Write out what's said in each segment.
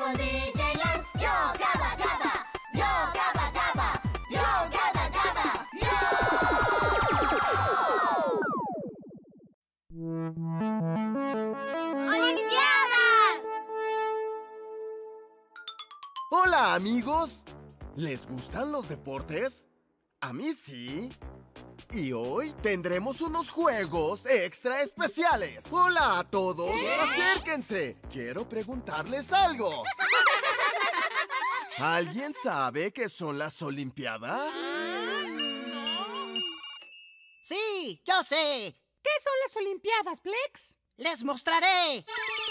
con DJ Lance. Yo Gabba Gabba, yo Gabba Gabba, yo Gabba Gabba, yo. ¡Olimpiadas! Hola, amigos. ¿Les gustan los deportes? A mí sí. Y hoy tendremos unos juegos extra especiales. ¡Hola a todos! ¡Acérquense! Quiero preguntarles algo. ¿Alguien sabe qué son las Olimpiadas? Sí, yo sé. ¿Qué son las Olimpiadas, Plex? Les mostraré.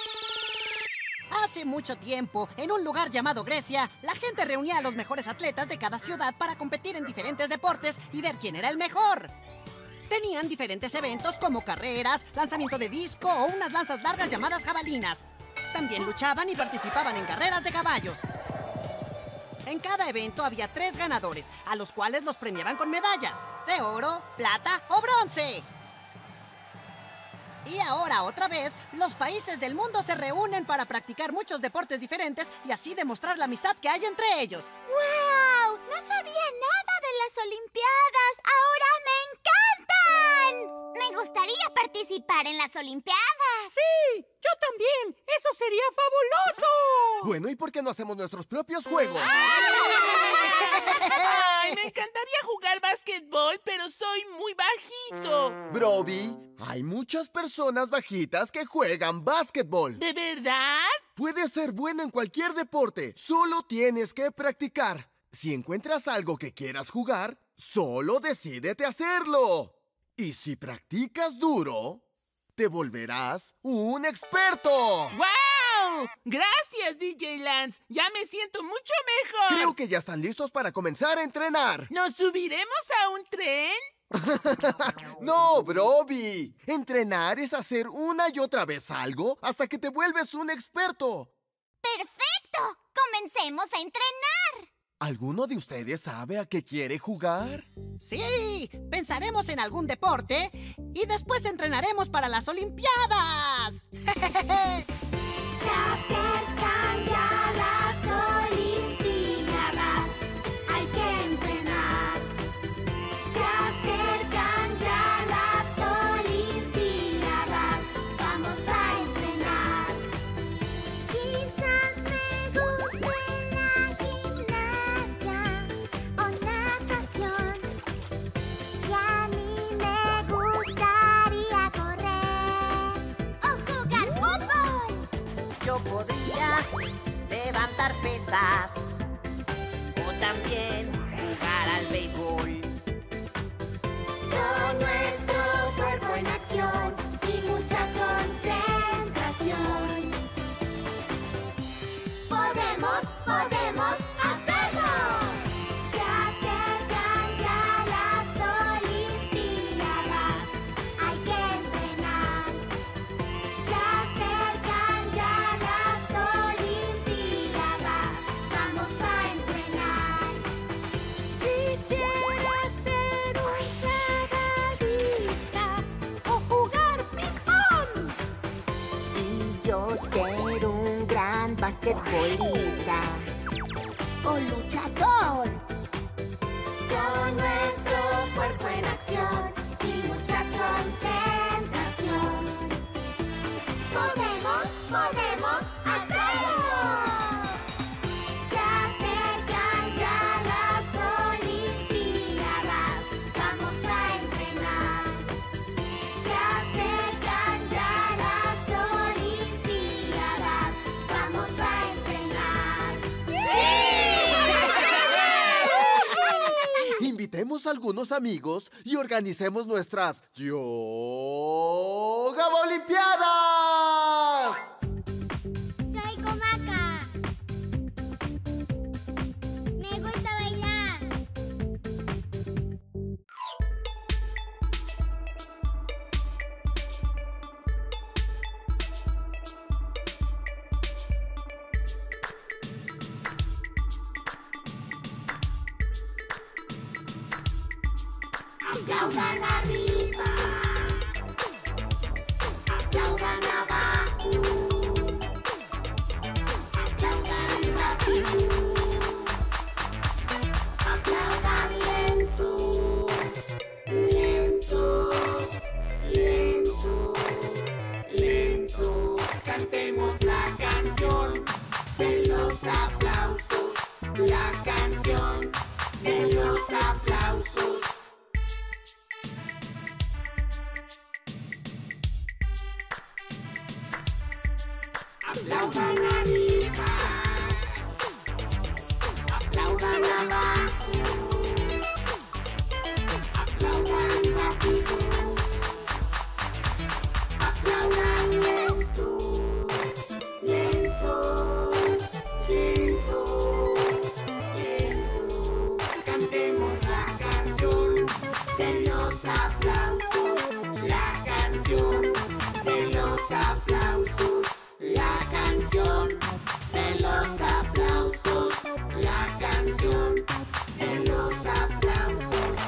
Hace mucho tiempo, en un lugar llamado Grecia, la gente reunía a los mejores atletas de cada ciudad para competir en diferentes deportes y ver quién era el mejor. Tenían diferentes eventos como carreras, lanzamiento de disco o unas lanzas largas llamadas jabalinas. También luchaban y participaban en carreras de caballos. En cada evento había 3 ganadores, a los cuales los premiaban con medallas de oro, plata o bronce. Y ahora, otra vez, los países del mundo se reúnen para practicar muchos deportes diferentes y así demostrar la amistad que hay entre ellos. ¡Wow! No sabía nada de las Olimpiadas. ¡Ahora me encantan! Me gustaría participar en las Olimpiadas. ¡Sí! ¡Yo también! ¡Eso sería fabuloso! Bueno, ¿y por qué no hacemos nuestros propios juegos? ¡Ay, me encantaría jugar básquetbol, pero soy muy bajito! Broby, hay muchas personas bajitas que juegan básquetbol. ¿De verdad? Puedes ser bueno en cualquier deporte, solo tienes que practicar. Si encuentras algo que quieras jugar, solo decídete hacerlo. Y si practicas duro, te volverás un experto. ¡Wow! Gracias, DJ Lance. Ya me siento mucho mejor. Creo que ya están listos para comenzar a entrenar. ¿Nos subiremos a un tren? No, Broby. Entrenar es hacer una y otra vez algo hasta que te vuelves un experto. ¡Perfecto! ¡Comencemos a entrenar! ¿Alguno de ustedes sabe a qué quiere jugar? Sí, pensaremos en algún deporte y después entrenaremos para las Olimpiadas. Se acercan ya las Olimpiadas. Hay que entrenar. Se acercan ya las Olimpiadas. Vamos a entrenar. Quizás me guste la gimnasia o natación. Y a mí me gustaría correr o jugar fútbol. Yo podría levantar pesas o también jugar al béisbol. Con nuestro cuerpo en acción y mucha concentración. Podemos hacerlo. Se acercan ya las Olimpiadas. Hay que entrenar. Se acercan ya las Olimpiadas. Vamos a entrenar. Quisiera ser un clavadista o jugar ping-pong. Y yo ser un gran basquetbolista o luchador. Con nuestro cuerpo en acción y mucha concentración. Podemos hacerlo. Se acercan ya las Olimpiadas. Vamos a entrenar. Se acercan ya las Olimpiadas. Vamos a entrenar. Invitemos a algunos amigos y organicemos nuestras Yo Gabba Olimpiadas. Soy Comaca. Me gusta bailar. Aplaudan arriba. Aplaudan abajo. Aplaudan Cantemos la canción de los aplausos. La canción de los aplausos. Aplaudan arriba, aplaudan abajo, aplaudan rápido, aplaudan lento, lento, lento, lento. Cantemos la canción de los aplausos, la canción de los aplausos. La canción de los aplausos, la canción de los aplausos.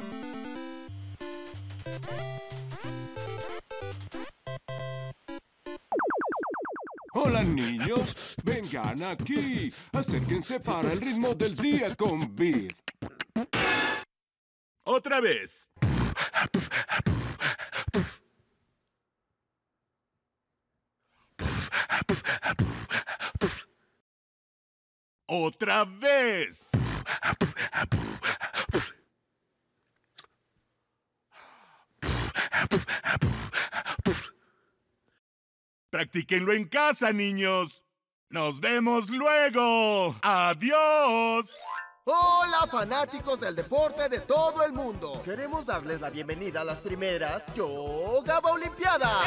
Hola niños, vengan aquí. Acérquense para el ritmo del día con Biff. ¡Otra vez! ¡Otra vez! Practíquenlo en casa, niños. ¡Nos vemos luego! ¡Adiós! Hola, fanáticos del deporte de todo el mundo. Queremos darles la bienvenida a las primeras Yo Gaba Olimpiadas.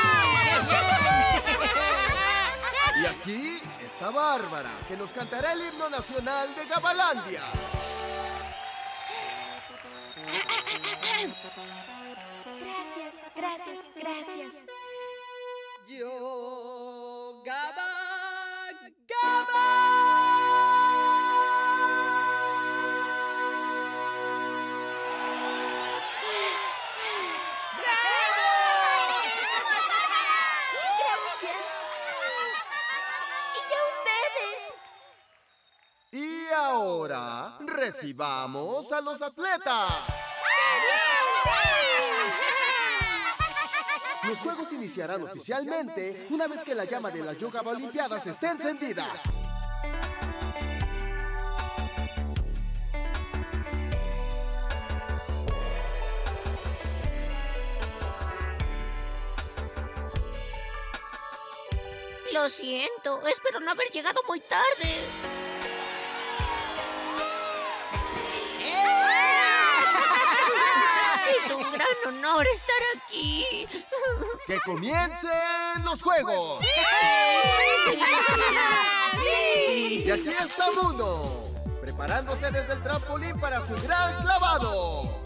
Y aquí está Bárbara, que nos cantará el himno nacional de Gabalandia. Gracias, gracias, gracias. Yo, Gaba. Gracias. Y a ustedes. Y ahora recibamos a los atletas. Los juegos iniciarán oficialmente una vez que la llama de las Yo Gaba Olimpiadas esté encendida. Lo siento, espero no haber llegado muy tarde. Es un gran honor estar aquí. ¡Que comiencen los juegos! ¡Sí! Y aquí está Bruno, preparándose desde el trampolín para su gran clavado.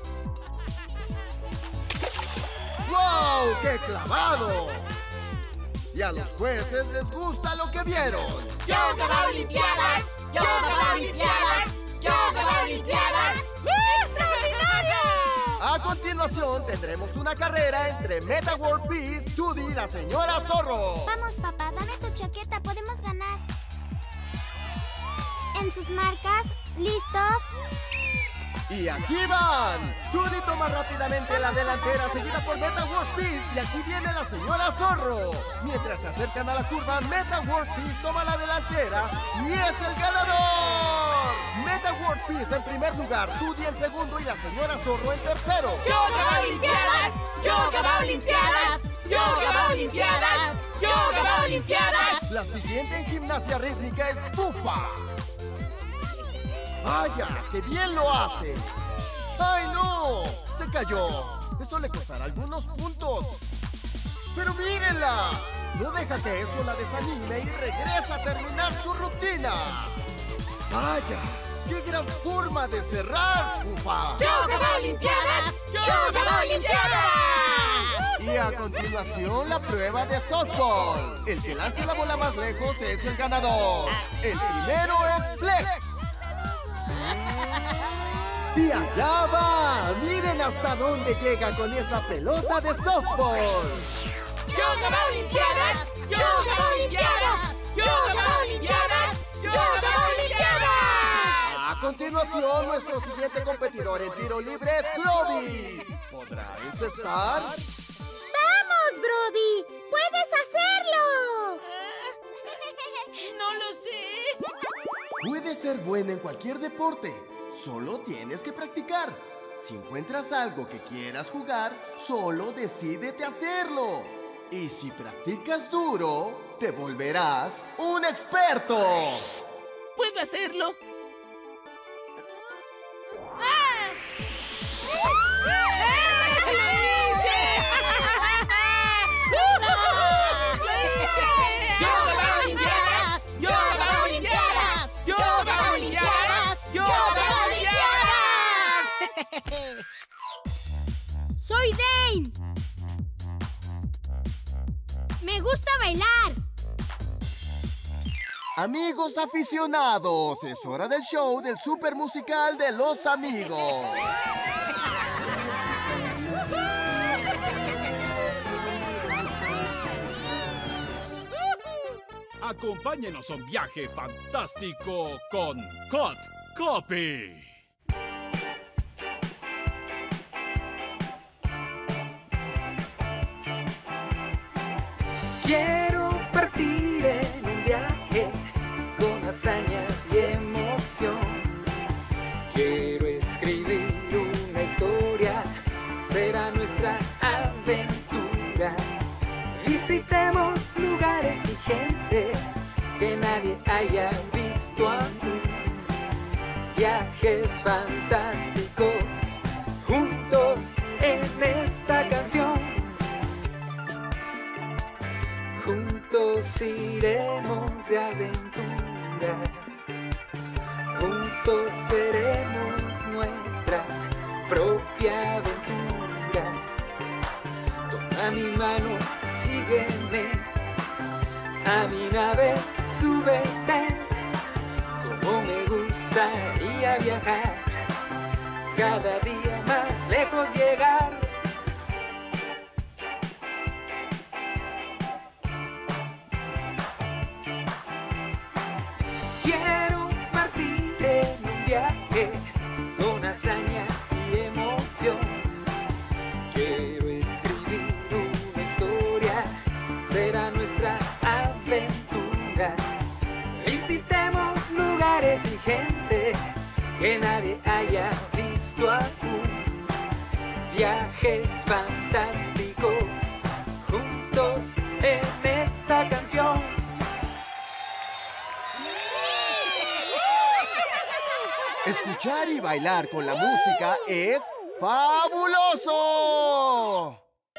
¡Wow! ¡Qué clavado! Y a los jueces les gusta lo que vieron. ¡Yo Gaba Olimpiadas! ¡Yo Gaba Olimpiadas! ¡Yo Gaba Olimpiadas! ¡Extraordinario! A continuación tendremos una carrera entre Meta World Peace, Judy y la señora Zorro. Vamos, papá, dame tu chaqueta, podemos ganar. En sus marcas, ¿listos? Y aquí van. Judy toma rápidamente la delantera, seguida por Meta World Peace. Y aquí viene la señora Zorro. Mientras se acercan a la curva, Meta World Peace toma la delantera y es el ganador. Meta World Peace en primer lugar, Judy en segundo y la señora Zorro en tercero. ¡Yo Gaba Olimpiadas! ¡Yo Gaba Olimpiadas! ¡Yo Gaba Olimpiadas! ¡Yo Gaba Olimpiadas! La siguiente en gimnasia rítmica es Fufa. ¡Vaya! ¡Qué bien lo hace! ¡Ay, no! ¡Se cayó! Eso le costará algunos puntos. ¡Pero mírenla! No deja que eso la desanime y regresa a terminar su rutina. ¡Vaya! ¡Qué gran forma de cerrar, Fufa! ¡Yo Gaba Olimpiadas! ¡Yo Gaba Olimpiadas! Y a continuación la prueba de softball. El que lance la bola más lejos es el ganador. El primero es Flex. Y allá va. Miren hasta dónde llega con esa pelota de softball. ¡Yo Gaba Olimpiadas! ¡Yo Gaba Olimpiadas! ¡Yo Gaba Olimpiadas! ¡Yo Gaba Olimpiadas! A continuación, nuestro siguiente competidor en tiro libre es Broby. ¿Podrá encestar? ¡Vamos, Broby! ¡Puedes hacerlo! Puedes ser bueno en cualquier deporte. Solo tienes que practicar. Si encuentras algo que quieras jugar, solo decídete hacerlo. Y si practicas duro, te volverás un experto. ¡Puedo hacerlo! ¡Soy Dane! ¡Me gusta bailar! Amigos aficionados, es hora del show del super musical de los amigos. Acompáñenos a un viaje fantástico con Cut Copy. Quiero partir en un viaje con hazañas y emoción. Quiero escribir una historia, será nuestra aventura. Visitemos lugares y gente que nadie haya visto aún. Viajes fantásticos juntos en esta canción. Juntos iremos de aventuras, juntos seremos nuestra propia aventura. Toma mi mano, sígueme, a mi nave súbete. Como me gustaría viajar, cada día más lejos llegar. Quiero partir en un viaje con hazañas y emoción. Quiero escribir una historia, será nuestra aventura. Visitemos lugares y gente que nadie haya visto aún. Viajes fantásticos juntos en esta canción. Escuchar y bailar con la música es fabuloso.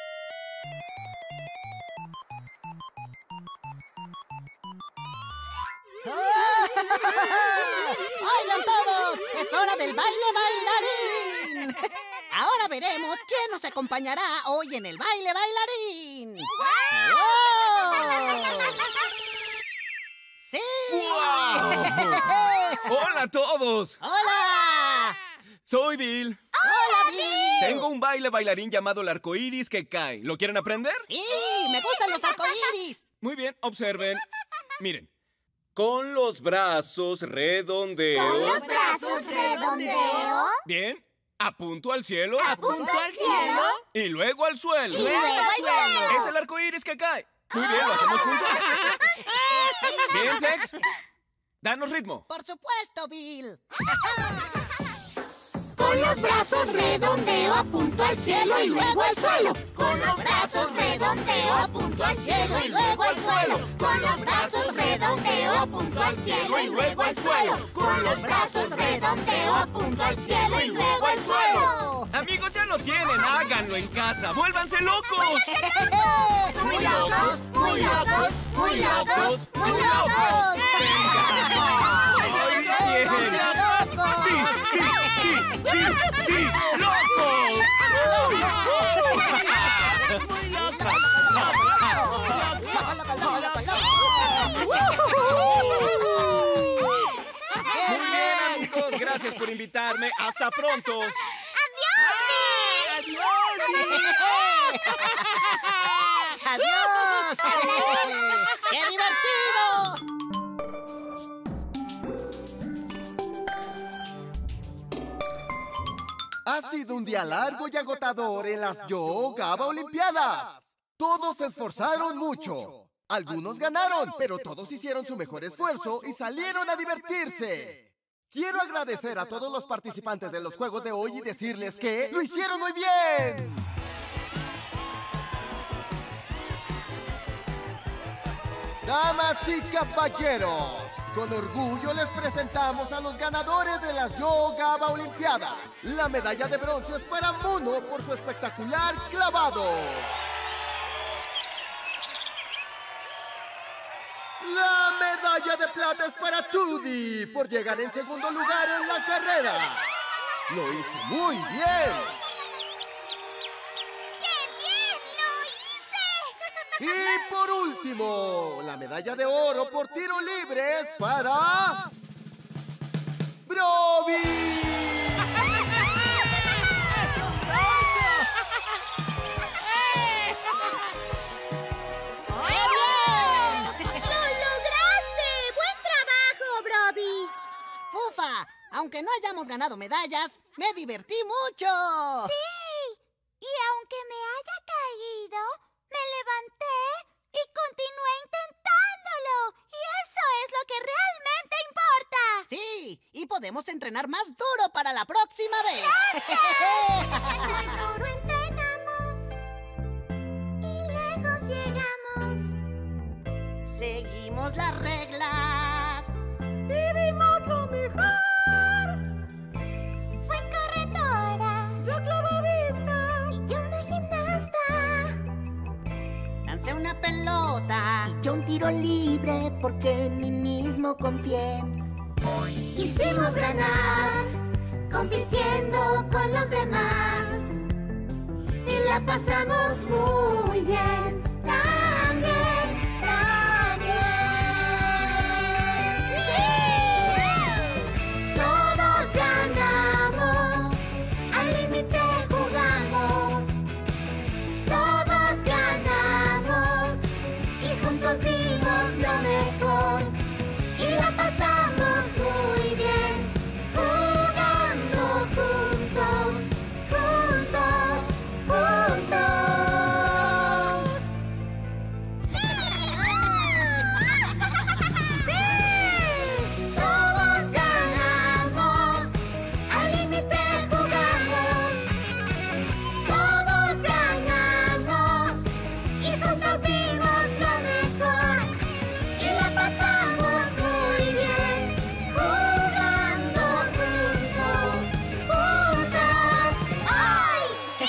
¡Oigan todos! ¡Es hora del baile bailarín! Ahora veremos quién nos acompañará hoy en el baile bailarín. ¡Wow! ¡Sí! ¡Wow! ¡Hola a todos! ¡Hola! Soy Bill. ¡Hola, Bill! Tengo un baile bailarín llamado el arcoíris que cae. ¿Lo quieren aprender? ¡Sí! ¡Me gustan los arcoíris! Muy bien, observen. Miren. Con los brazos redondeo. ¿Con los brazos redondeo? Bien. Apunto al cielo. ¿Apunto al cielo? Y luego al suelo. Y luego al suelo. Es el arcoíris que cae. Muy bien, lo hacemos juntos. Bien, Plex. Danos ritmo. Por supuesto, Bill. Con los brazos redondeo, apunto al cielo y luego al suelo. Con los brazos redondeo, apunto al cielo y luego al suelo. Con los brazos redondeo, apunto al cielo y luego al suelo. Con los brazos redondeo, apunto al cielo y luego al suelo. Amigos, ya lo tienen. Háganlo en casa. ¡Vuélvanse locos! Muy locos, muy locos, muy locos, muy locos. ¡Sí! ¡Locos! Muy bien, amigos. Gracias por invitarme. ¡Hasta pronto! ¡Adiós! ¡Adiós! ¡Qué divertido! Ha sido un día largo y agotador en las Yo Gaba Olimpiadas. Todos se esforzaron mucho. Algunos ganaron, pero todos hicieron su mejor esfuerzo y salieron a divertirse. Quiero agradecer a todos los participantes de los juegos de hoy y decirles que ¡lo hicieron muy bien! Damas y caballeros, con orgullo les presentamos a los ganadores de las Yo Gaba Olimpiadas. La medalla de bronce es para Mono por su espectacular clavado. La medalla de plata es para Tudy por llegar en segundo lugar en la carrera. Lo hizo muy bien. ¡Qué bien! ¡Lo hice! Y por último, la medalla de oro por tiro libre es para Broby. Aunque no hayamos ganado medallas, me divertí mucho. ¡Sí! Y aunque me haya caído, me levanté y continué intentándolo. Y eso es lo que realmente importa. Sí, y podemos entrenar más duro para la próxima vez. ¡Gracias! Duro entrenamos y lejos llegamos. Seguimos las reglas y dimos lo mejor. Una pelota y yo un tiro libre porque en mí mismo confié. Quisimos ganar compitiendo con los demás y la pasamos muy bien. También, también. ¡Sí! Todos ganamos, al límite jugamos. Todos ganamos y juntos dimos lo mejor y la pasamos muy bien jugando juntos, juntos, juntos. ¡Sí! Todos ganamos, al límite jugamos. Todos ganamos y juntos dimos lo mejor y la pasamos muy bien jugando juntos, juntos. ¡Ay!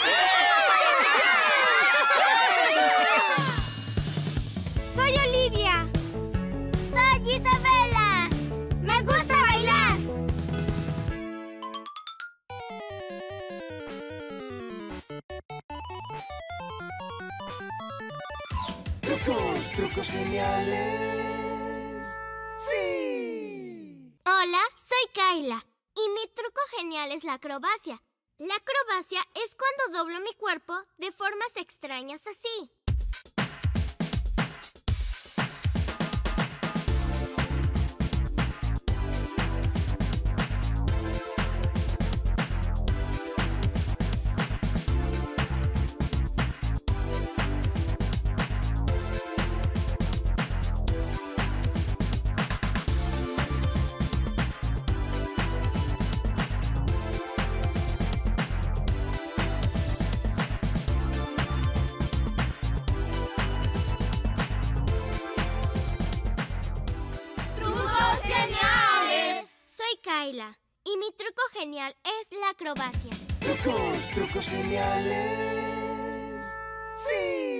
Soy Olivia. Soy Isabela. Me gusta bailar. Trucos geniales. ¡Sí! Hola, soy Kayla y mi truco genial es la acrobacia. La acrobacia es cuando doblo mi cuerpo de formas extrañas así. Kayla, y mi truco genial es la acrobacia. Trucos geniales. ¡Sí!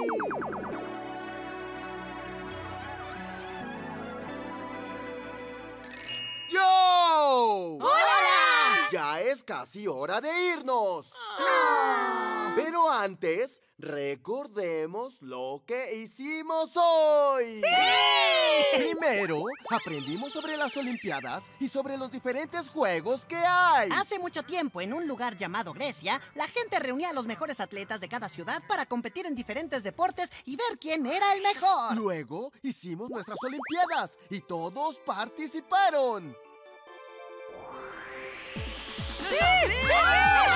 ¡Yo! ¡Hola! Ya es casi hora de irnos. Pero antes, recordemos lo que hicimos hoy. ¡Sí! Primero, aprendimos sobre las Olimpiadas y sobre los diferentes juegos que hay. Hace mucho tiempo, en un lugar llamado Grecia, la gente reunía a los mejores atletas de cada ciudad para competir en diferentes deportes y ver quién era el mejor. Luego, hicimos nuestras Olimpiadas y todos participaron. ¡Sí! ¡Sí! ¡Sí!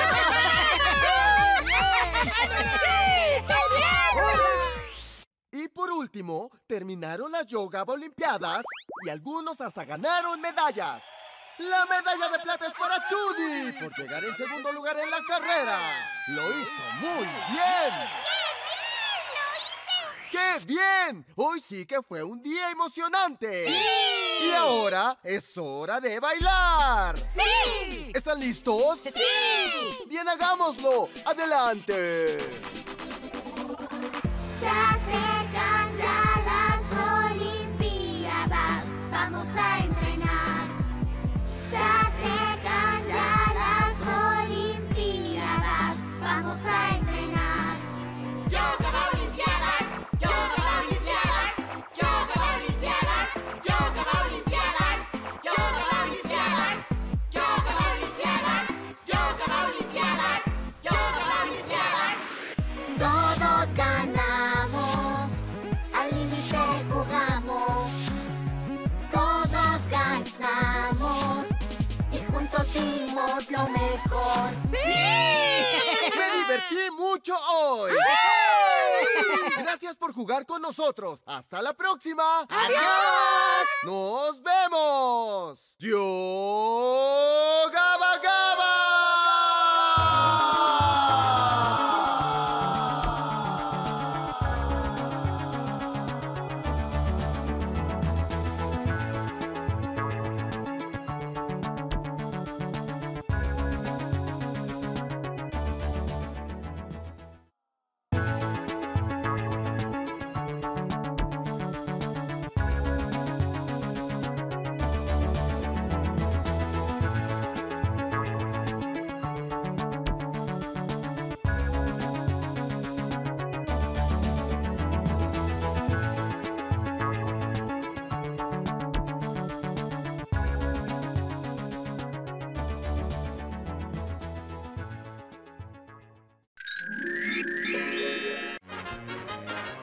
¡Sí! ¡Muy bien! Y por último, terminaron las Yoga Olimpiadas y algunos hasta ganaron medallas. La medalla de plata es para Tudy por llegar en segundo lugar en la carrera. Lo hizo muy bien. ¡Qué bien! Hoy sí que fue un día emocionante. ¡Sí! Y ahora es hora de bailar. ¡Sí! ¿Están listos? ¡Sí! Bien, hagámoslo. ¡Adelante! Se acercan ya las Olimpiadas. Vamos a entrenar. Se acercan ya las Olimpiadas. Vamos a entrenar. Yoga Olimpiadas. Yoga Olimpiadas. Yoga Olimpiadas. Yoga Olimpiadas. Yoga Olimpiadas. Yoga Olimpiadas. Yoga Olimpiadas. Yoga Olimpiadas. Todos ganamos. Al límite jugamos. Todos ganamos. Y juntos dimos lo mejor. ¡Me divertí mucho hoy! Gracias por jugar con nosotros. ¡Hasta la próxima! ¡Adiós! ¡Nos vemos! ¡Dios!